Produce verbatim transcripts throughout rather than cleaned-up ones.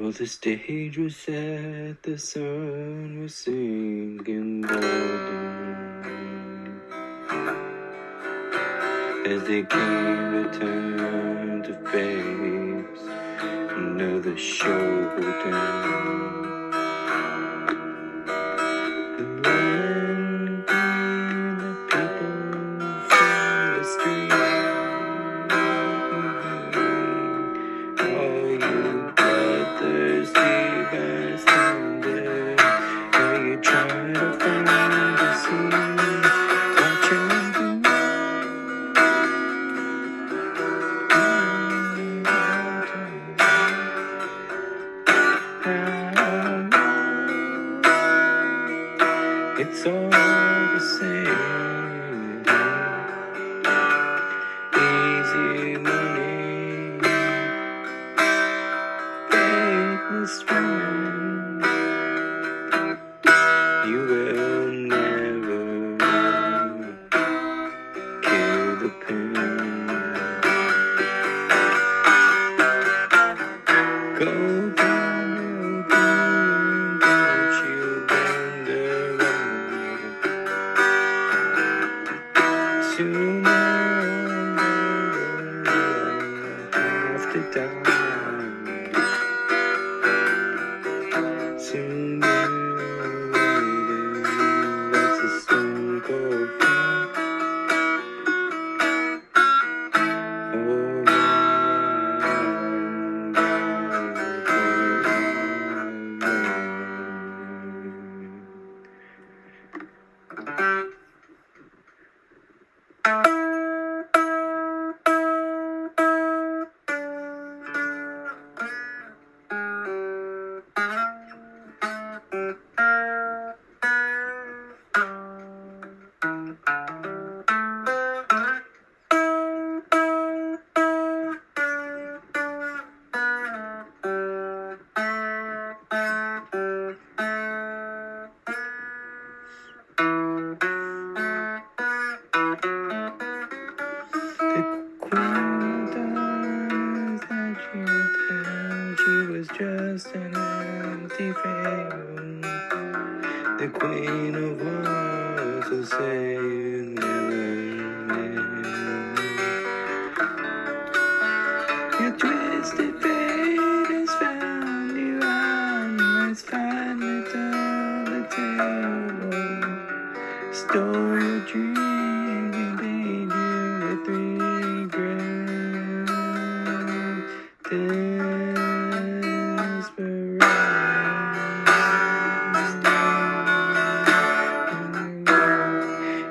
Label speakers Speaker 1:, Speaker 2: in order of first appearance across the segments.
Speaker 1: Well, the stage was set, the sun was sinking golden as they came to turn to face another show down. The woman and the people from the street, all you bloodthirsty bystander, how you try to find the sea, watching it's all the same. Easy money, faithless woman. You will never kill the pain. Go down, go down, don't you wonder tomorrow you'll have to die. Sooner or later, that's a stone cold fact. Oh, she was just an empty frame. The queen of hearts will say you never knew. Your twisted fate has found you out. Let's find it on the table. Stole your dreams and paid you with regret. Desperado.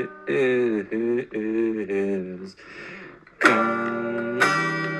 Speaker 1: is gone.